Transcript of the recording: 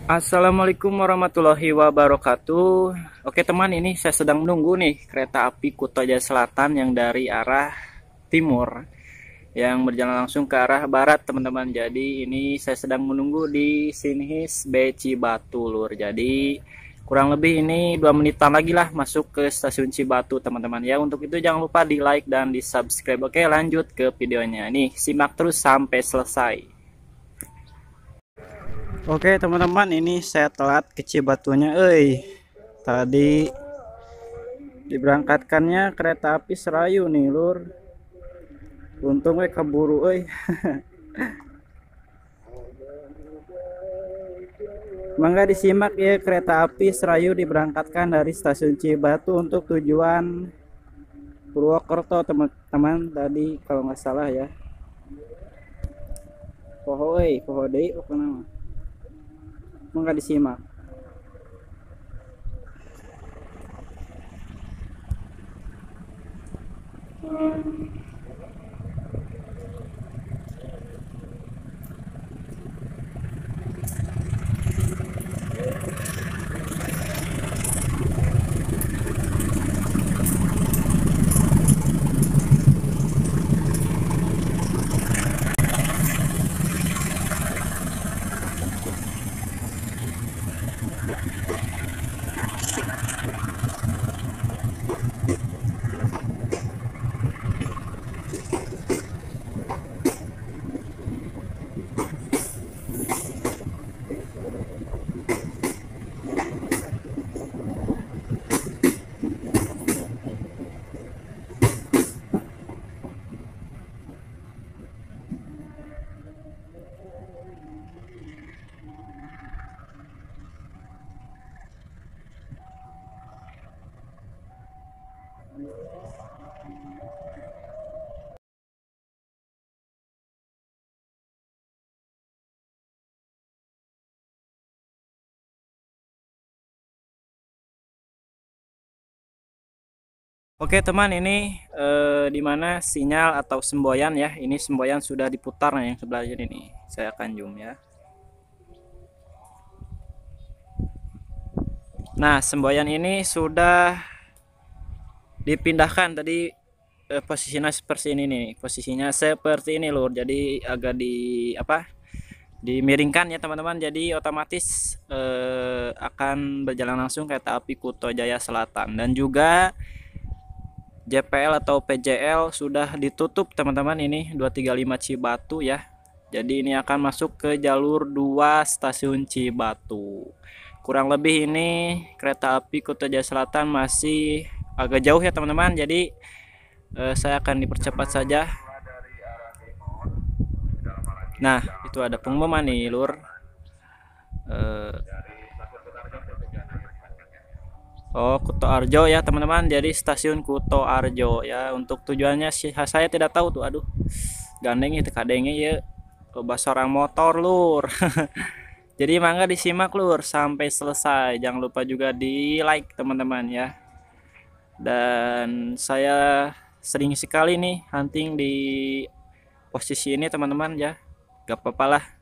Assalamualaikum warahmatullahi wabarakatuh. Oke teman, ini saya sedang menunggu nih kereta api Kuto Jaya Selatan yang dari arah timur yang berjalan langsung ke arah barat teman-teman. Jadi ini saya sedang menunggu di Sinhis B Cibatu Lur. Jadi kurang lebih ini 2 menitan lagi lah masuk ke stasiun Cibatu teman-teman ya. Untuk itu jangan lupa di like dan di subscribe. Oke, lanjut ke videonya. Nih simak terus sampai selesai. Oke teman-teman, ini saya telat ke Cibatunya. Tadi diberangkatkannya kereta api Serayu nih lur. Untung keburu Mangga disimak ya, kereta api Serayu diberangkatkan dari stasiun Cibatu untuk tujuan Purwokerto teman-teman, tadi kalau nggak salah ya. Poho deui pokona mah. Mangga disimak. Oke teman, ini di mana sinyal atau semboyan ya. Ini semboyan sudah diputar nih yang sebelah ini. Saya akan zoom ya. Nah, semboyan ini sudah dipindahkan tadi, posisinya seperti ini nih. Posisinya seperti ini lur. Jadi agak dimiringkan ya teman-teman. Jadi otomatis akan berjalan langsung kereta api Kuto Jaya Selatan, dan juga JPL atau PJL sudah ditutup teman-teman, ini 235 Cibatu ya. Jadi ini akan masuk ke jalur 2 stasiun Cibatu. Kurang lebih ini kereta api Kuto Jaya Selatan masih agak jauh ya teman-teman. Jadi saya akan dipercepat saja. Nah, itu ada pengumuman nih lur. Eh, Oh, Kuto Arjo ya teman-teman. Jadi stasiun Kuto Arjo ya. Untuk tujuannya sih saya tidak tahu tuh. Aduh, gandeng itu kadengnya ya. Bahasa orang motor lur. Jadi mangga disimak lur sampai selesai. Jangan lupa juga di like teman-teman ya. Dan saya sering sekali nih hunting di posisi ini teman-teman ya. Gak apa-apa lah.